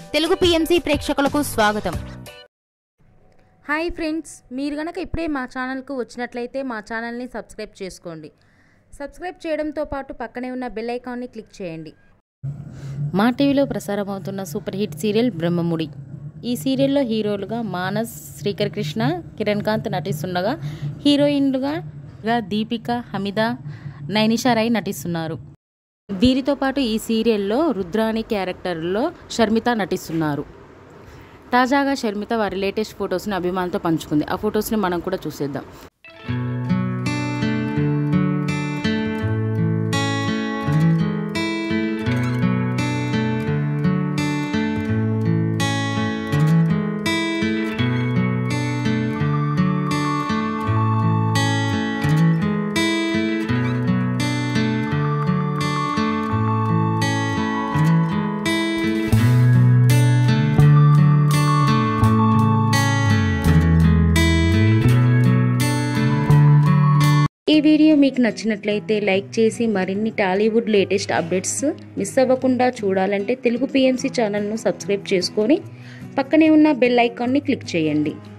Telugu PMC ప్రేక్షకులకు స్వాగతం. Hi friends, మీరు గనక ఇప్పుడే మా ఛానల్కు వచ్చినట్లయితే మా ఛానల్ని సబ్స్క్రైబ్ చేసుకోండి. సబ్స్క్రైబ్ చేయడంతో పాటు పక్కనే ఉన్న బెల్ ఐకాన్ని క్లిక్ చేయండి. మా టీవీలో ప్రసారం అవుతున్న సూపర్ హిట్ సీరియల్ బ్రహ్మముడి. ఈ సీరియల్లో హీరోలుగా మానస్, శ్రీకర్ కృష్ణ, కిరణ్ కాంత్ నటిస్తుండగా హీరోయిన్లుగా దీపిక, హమీద, నైనిషా రాయ్ నటిస్తున్నారు. వీరితో పాటు ఈ సీరియల్లో రుద్రాణి క్యారెక్టర్లో షర్మిత నటిస్తున్నారు. తాజాగా షర్మిత వారి లేటెస్ట్ ఫొటోస్ని అభిమానులతో పంచుకుంది. ఆ ఫొటోస్ని మనం కూడా చూసేద్దాం. ఈ వీడియో మీకు నచ్చినట్లయితే లైక్ చేసి మరిన్ని టాలీవుడ్ లేటెస్ట్ అప్డేట్స్ మిస్ అవ్వకుండా చూడాలంటే తెలుగు పిఎంసి ఛానల్ను సబ్స్క్రైబ్ చేసుకొని పక్కనే ఉన్న బెల్ ఐకాన్ని క్లిక్ చేయండి.